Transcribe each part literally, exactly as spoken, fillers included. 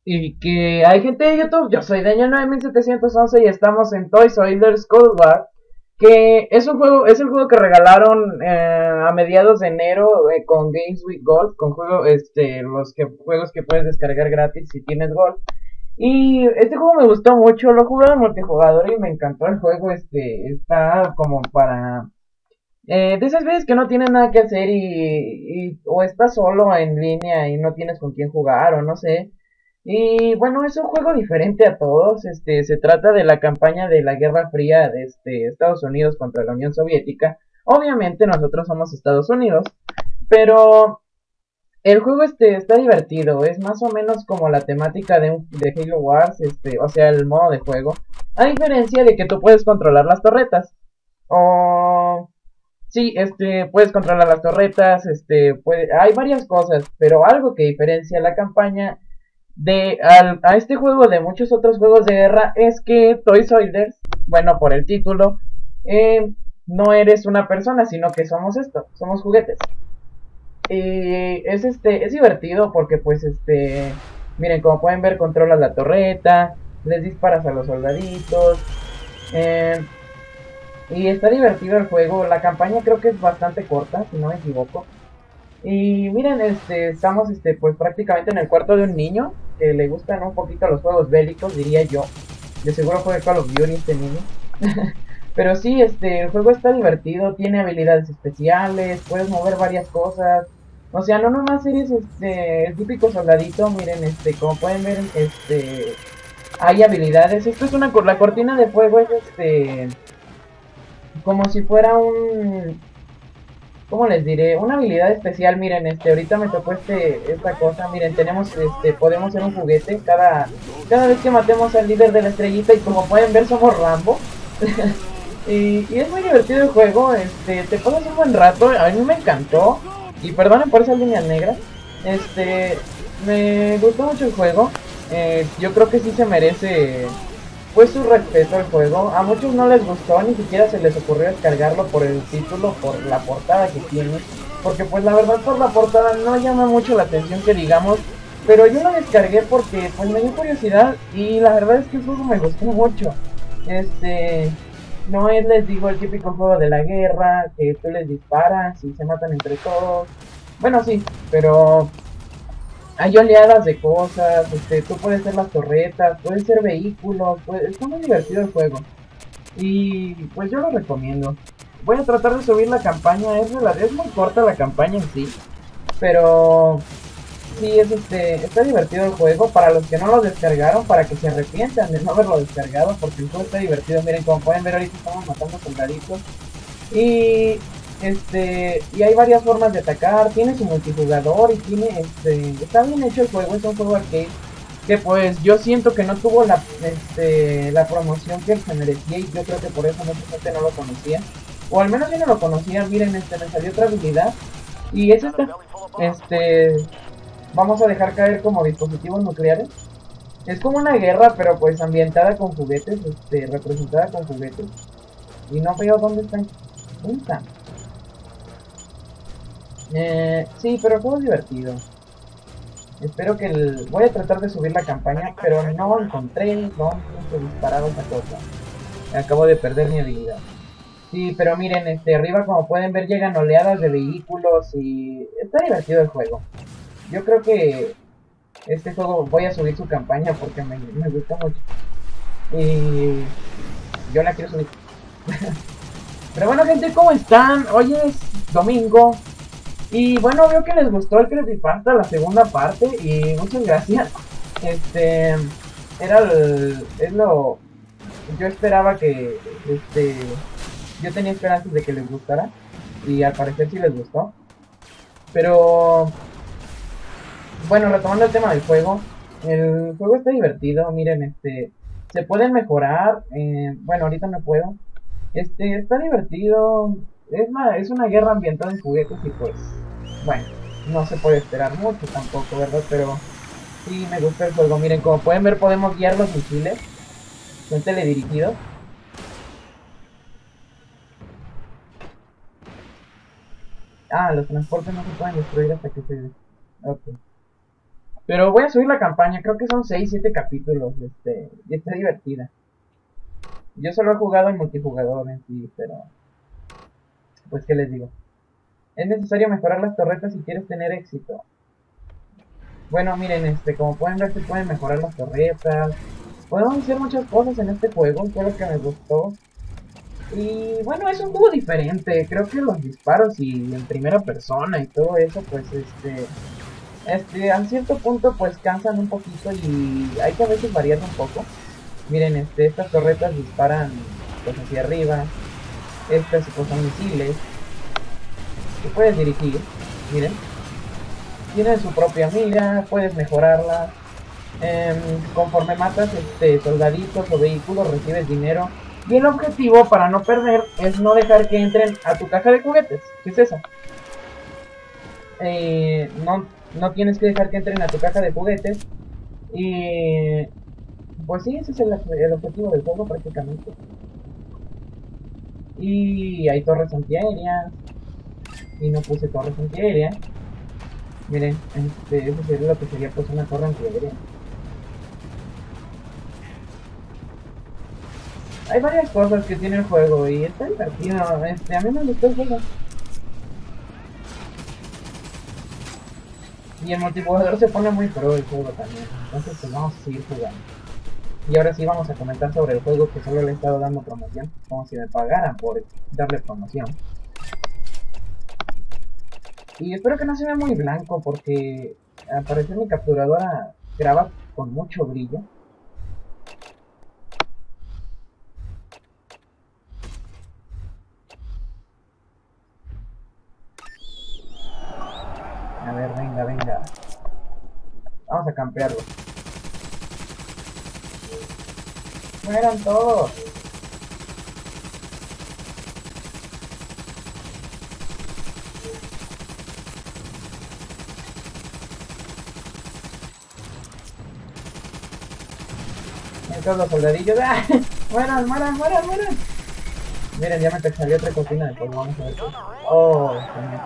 Y que hay gente de YouTube, yo soy Daniel nueve mil setecientos once y estamos en Toys R Us Cold War, que es un juego, es el juego que regalaron eh, a mediados de enero eh, con Games with Gold, con juego, este, los que, juegos que puedes descargar gratis si tienes Gold. Y este juego me gustó mucho, lo jugué en multijugador y me encantó el juego, este, está como para eh, de esas veces que no tienes nada que hacer y, y o estás solo en línea y no tienes con quién jugar o no sé. Y bueno, es un juego diferente a todos. Este, se trata de la campaña de la Guerra Fría de este, Estados Unidos contra la Unión Soviética. Obviamente nosotros somos Estados Unidos, pero el juego este está divertido. Es más o menos como la temática de, un, de Halo Wars, este, o sea, el modo de juego. A diferencia de que tú puedes controlar las torretas. O sí, este, puedes controlar las torretas, este, puede, hay varias cosas, pero algo que diferencia la campaña de al, a este juego de muchos otros juegos de guerra es que Toy Soldiers, bueno, por el título, eh, no eres una persona, sino que somos esto, somos juguetes. Y es este, es divertido porque pues este, miren, como pueden ver, controlas la torreta, les disparas a los soldaditos, eh, y está divertido el juego. La campaña creo que es bastante corta, si no me equivoco. Y miren, este, estamos este, pues prácticamente en el cuarto de un niño que le gustan un poquito los juegos bélicos, diría yo. De seguro juega Call of Duty este niño. Pero sí, este, el juego está divertido, tiene habilidades especiales, puedes mover varias cosas. O sea, no nomás eres este, el típico soldadito, miren, este, como pueden ver, este, hay habilidades. Esto es una, la cortina de fuego es este, como si fuera un, ¿cómo les diré? Una habilidad especial. Miren, este, ahorita me tocó este, esta cosa. Miren, tenemos, este, podemos ser un juguete cada, cada vez que matemos al líder de la estrellita. Y como pueden ver, somos Rambo. y, y es muy divertido el juego. Este, te pasas un buen rato. A mí me encantó. Y perdonen por esas líneas negras. Este, me gustó mucho el juego. Eh, yo creo que sí se merece pues su respeto al juego. A muchos no les gustó, ni siquiera se les ocurrió descargarlo por el título, por la portada que tiene. Porque pues la verdad por la portada no llama mucho la atención que digamos. Pero yo lo descargué porque pues me dio curiosidad y la verdad es que el juego me gustó mucho. Este, no es, les digo, el típico juego de la guerra, que tú les disparas y se matan entre todos. Bueno, sí, pero hay oleadas de cosas, este, tú puedes ser las torretas, puedes ser vehículos, puede, está muy divertido el juego. Y pues yo lo recomiendo. Voy a tratar de subir la campaña, es, es muy corta la campaña en sí, pero sí es este, está divertido el juego. Para los que no lo descargaron, para que se arrepientan de no haberlo descargado, porque el juego está divertido. Miren, como pueden ver ahorita estamos matando soldaditos. Y este, y hay varias formas de atacar, tiene su multijugador y tiene este, está bien hecho el juego, es un juego arcade que pues yo siento que no tuvo la este la promoción que se merecía y yo creo que por eso mucha gente no lo conocía. O al menos yo no lo conocía. Miren, este me salió otra habilidad y es esta. Este, vamos a dejar caer como dispositivos nucleares. Es como una guerra, pero pues ambientada con juguetes, este, representada con juguetes. Y no veo dónde están. ¿Dónde están? Eh, sí, pero el juego es divertido. Espero que el... Voy a tratar de subir la campaña, pero no encontré dónde disparar esa cosa. Acabo de perder mi habilidad. Sí, pero miren, este, arriba como pueden ver llegan oleadas de vehículos y... Está divertido el juego. Yo creo que este juego voy a subir su campaña porque me, me gusta mucho. Y... Yo la quiero subir. Pero bueno, gente, ¿cómo están? Hoy es domingo. Y bueno, veo que les gustó el creepypasta, la segunda parte. Y muchas gracias. Este... Era el... Es lo... Yo esperaba que... Este... Yo tenía esperanzas de que les gustara. Y al parecer sí les gustó. Pero... Bueno, retomando el tema del juego. El juego está divertido. Miren, este... Se pueden mejorar. Eh, bueno, ahorita no puedo. Este, está divertido. Es una, es una guerra ambientada en juguetes y pues, bueno, no se puede esperar mucho tampoco, ¿verdad? Pero sí me gusta el juego. Miren, como pueden ver, podemos guiar los misiles. Son teledirigidos. Ah, los transportes no se pueden destruir hasta que se... Ok. Pero voy a subir la campaña, creo que son seis siete capítulos, este, y está divertida. Yo solo he jugado en multijugador en sí, pero pues qué les digo. Es necesario mejorar las torretas si quieres tener éxito. Bueno, miren, este, como pueden ver se pueden mejorar las torretas. Podemos hacer muchas cosas en este juego, fue lo que me gustó. Y bueno, es un juego diferente, creo que los disparos y en primera persona y todo eso, pues este... Este, a cierto punto pues cansan un poquito y hay que a veces variar un poco. Miren, este, estas torretas disparan pues hacia arriba. Estas pues son misiles que puedes dirigir, miren. Tienen su propia mira, puedes mejorarla. Eh, conforme matas este, soldaditos o vehículos recibes dinero. Y el objetivo para no perder es no dejar que entren a tu caja de juguetes. ¿Qué es esa? Eh, no, no tienes que dejar que entren a tu caja de juguetes. Y pues sí, ese es el, el objetivo del juego prácticamente. Y hay torres antiaéreas. Y no puse torres antiaéreas. Miren, este, eso sería lo que sería pues una torre antiaérea. Hay varias cosas que tiene el juego y está divertido. Este, a mí me gustó el juego. Y el multijugador se pone muy pro el juego también. Entonces pues vamos a seguir jugando. Y ahora sí vamos a comentar sobre el juego que solo le he estado dando promoción. Como si me pagaran por darle promoción. Y espero que no se vea muy blanco porque al parecer mi capturadora graba con mucho brillo. A ver, venga, venga. Vamos a campearlo. Mueran todos. Todos los soldadillos. ¡Ah! ¡Mueran, mueran, mueran, mueran! Miren, ya me salió otra cocina. Pues vamos a ver. Oh, señor.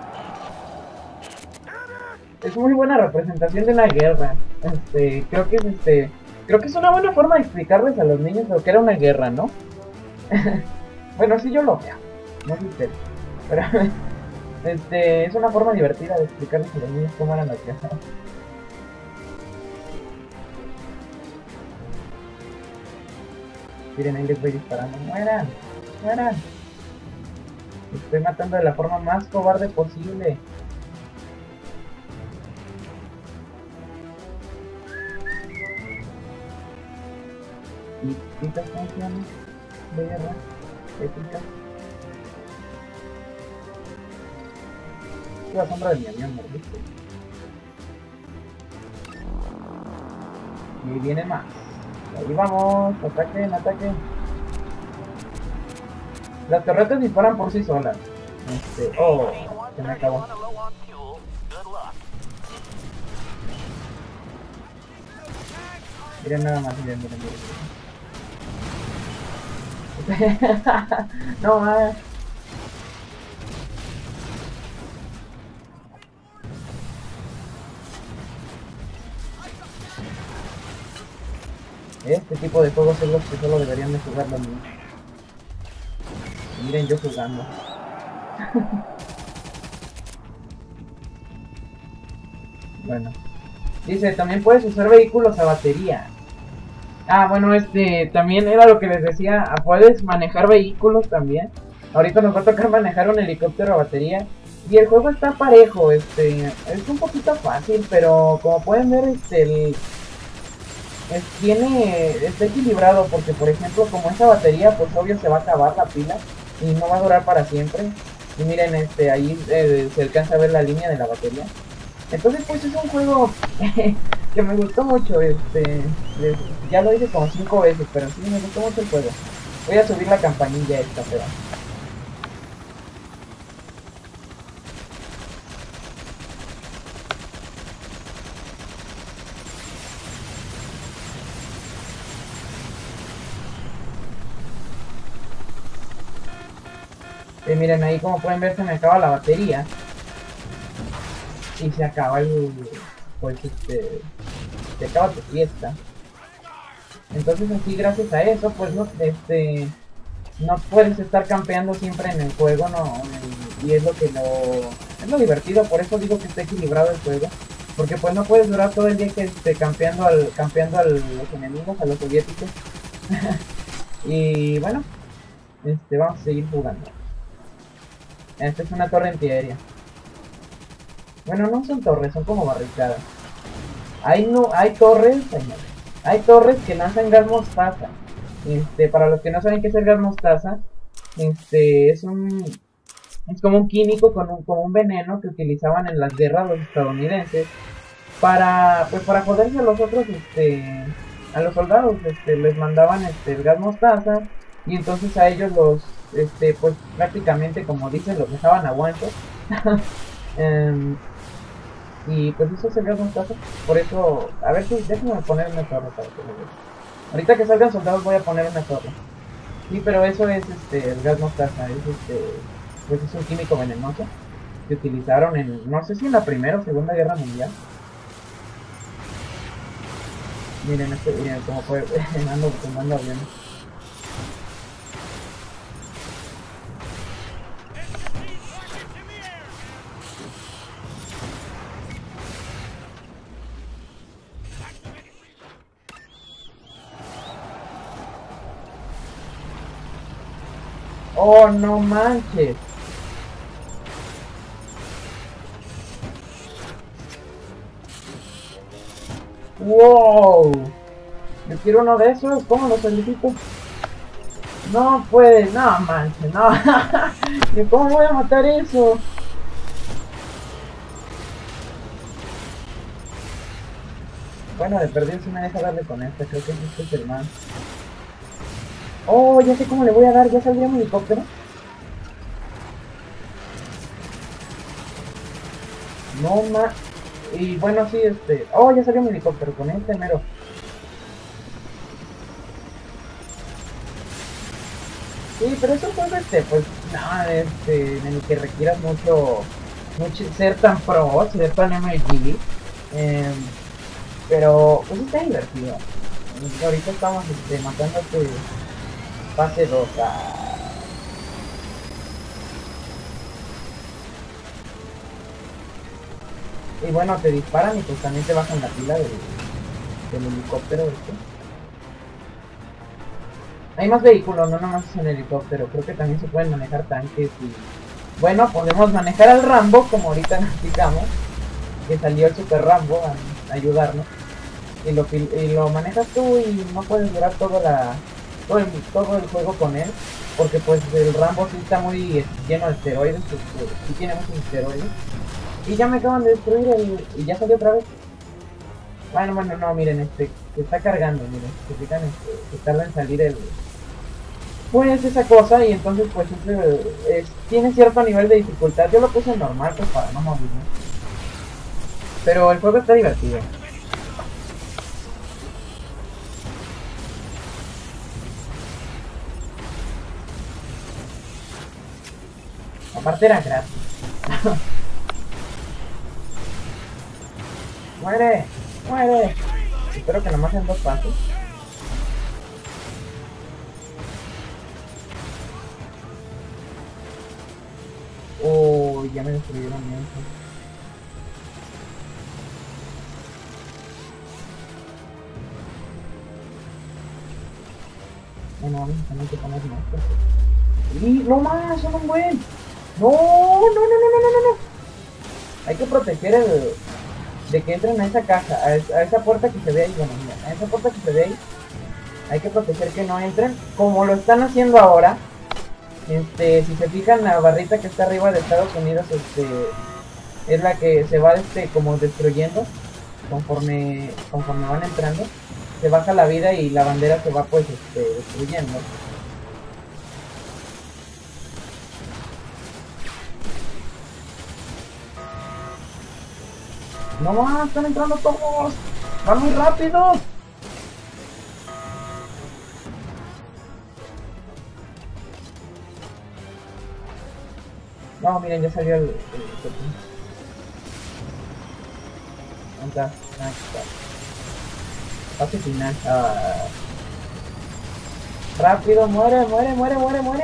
Es muy buena representación de la guerra. Este, creo que es este. Creo que es una buena forma de explicarles a los niños lo que era una guerra, ¿no? Bueno, sí yo lo veo. No sé usted. Pero este, es una forma divertida de explicarles a los niños cómo eran las guerras. Miren, ahí les voy disparando. ¡Mueran! ¡Mueran! Estoy matando de la forma más cobarde posible. Y estas canciones de guerra épicas. Es la sombra de mi avión, ¿no viste? Y viene más. Ahí vamos, ataquen, ataquen. Las torretas disparan por sí solas. Este, oh, se me acabó. Miren nada más, miren, miren, miren. No más. Este tipo de juegos son los que solo deberían de jugar los niños. Miren yo jugando. Bueno. Dice, también puedes usar vehículos a batería. Ah, bueno, este, también era lo que les decía. Puedes manejar vehículos también. Ahorita nos va a tocar manejar un helicóptero a batería. Y el juego está parejo, este, es un poquito fácil, pero como pueden ver, este, el... Es, tiene, está equilibrado porque por ejemplo como esa batería pues obvio se va a acabar la pila y no va a durar para siempre. Y miren, este ahí eh, se alcanza a ver la línea de la batería. Entonces pues es un juego que me gustó mucho. Este les, ya lo hice como cinco veces, pero sí me gustó mucho el juego. Voy a subir la campanilla esta, pero Eh, miren, ahí como pueden ver se me acaba la batería. Y se acaba el... Pues este... te acaba tu fiesta. Entonces así gracias a eso pues no, este, no puedes estar campeando siempre en el juego, no, y es lo que lo, es lo divertido, por eso digo que está equilibrado el juego. Porque pues no puedes durar todo el día que esté campeando al campeando a los enemigos, a los soviéticos. Y bueno, este vamos a seguir jugando. Esta es una torre antiaérea. Bueno, no son torres, son como barricadas. Hay no, hay torres, hay, no, hay torres que lanzan gas mostaza. Este, para los que no saben qué es el gas mostaza, este es un es como un químico con un, como un veneno que utilizaban en las guerras los estadounidenses para pues para joderse a los otros, este a los soldados, este les mandaban este el gas mostaza y entonces a ellos los este pues prácticamente como dicen los dejaban a guantes. um, y pues eso es el gas mostaza. Por eso, a ver si déjenme poner una torre para que lo vean. Ahorita que salgan soldados voy a poner una torre. Sí, pero eso es este el gas mostaza, es este pues es un químico venenoso que utilizaron en, no sé si en la primera o segunda guerra mundial. Miren este, miren cómo fue, ando tomando aviones. Oh, no manches. Wow. Yo quiero uno de esos, ¿cómo lo solicito? No puede, no manches, no. ¿Y cómo voy a matar eso? Bueno, de perdido si me deja darle con esta, creo que este es el man. Oh, ya sé cómo le voy a dar, ya saldría mi helicóptero. No ma... Y bueno, sí, este... Oh, ya salió mi helicóptero con este mero. Sí, pero eso fue este, pues, no, este, en el que requieras mucho, mucho, ser tan pro, ser tan M G, eh, pero, pues está divertido. Ahorita estamos, este, matando este fase dos. Ah. Y bueno, te disparan y pues también te bajan la pila del, del helicóptero este. Hay más vehículos, no nomás es un helicóptero. Creo que también se pueden manejar tanques y... Bueno, podemos manejar al Rambo, como ahorita nos explicamos. Que salió el Super Rambo a, a ayudarnos. Y lo, y lo manejas tú y no puedes durar toda la, todo, el, todo el juego con él. Porque pues el Rambo sí está muy lleno de esteroides. Pues, sí tiene muchos esteroides. Y ya me acaban de destruir el... Y ya salió otra vez. Bueno, bueno, no, miren, este, se está cargando, miren, se fijan, este, que tarda en salir el... Pues esa cosa, y entonces pues siempre es, tiene cierto nivel de dificultad. Yo lo puse en normal, pues para no morir, ¿no? Pero el juego está divertido. Aparte era gratis. ¡Muere! ¡Muere! Espero que nomás sean dos pasos. Oh, ya me destruyeron eso. Bueno, vamos a tener que poner más. Y no más, son un buen. No, no, no, no, no, no, no, no. Hay que proteger el... de que entren a esa caja, a esa, a esa puerta que se ve ahí, bueno, mira, a esa puerta que se ve ahí, hay que proteger que no entren, como lo están haciendo ahora. Este, si se fijan, la barrita que está arriba de Estados Unidos, este, es la que se va, este, como destruyendo, conforme, conforme van entrando, se baja la vida y la bandera se va, pues, este, destruyendo. No más, están entrando todos. Van muy rápido. No, miren, ya salió el... el, el... ¿Dónde está? Ah, aquí está. fase final. Ah. Rápido, muere, muere, muere, muere, muere.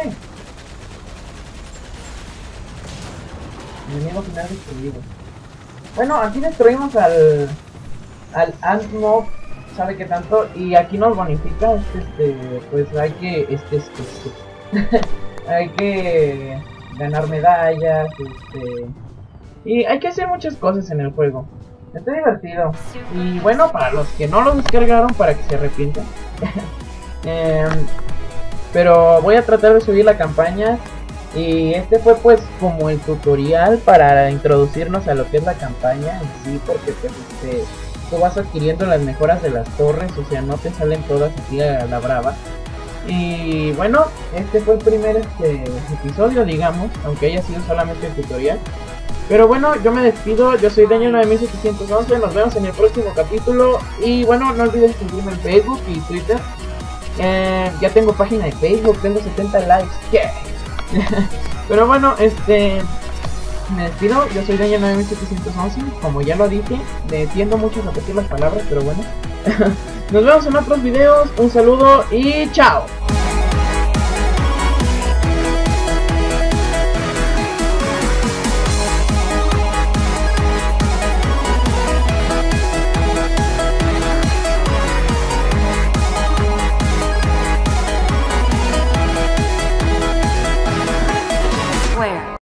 Enemigo final destruido. Bueno, aquí destruimos al al Ant-Mob, sabe que tanto, y aquí nos bonifica, este, este pues hay que, este, este, este hay que ganar medallas, este, y hay que hacer muchas cosas en el juego. Está divertido. Y bueno, para los que no lo descargaron, para que se arrepientan. eh, pero voy a tratar de subir la campaña. Y este fue pues como el tutorial para introducirnos a lo que es la campaña en sí, porque pues este, tú vas adquiriendo las mejoras de las torres, o sea, no te salen todas así a la brava. Y bueno, este fue el primer este, episodio, digamos, aunque haya sido solamente el tutorial. Pero bueno, yo me despido, yo soy Daniel nueve mil setecientos once, nos vemos en el próximo capítulo. Y bueno, no olvides seguirme en Facebook y Twitter. Eh, ya tengo página de Facebook, tengo setenta likes. Yeah. Pero bueno, este me despido, yo soy Daniel nueve mil setecientos once, como ya lo dije, me tiendo mucho a repetir las palabras, pero bueno. Nos vemos en otros videos, un saludo y chao.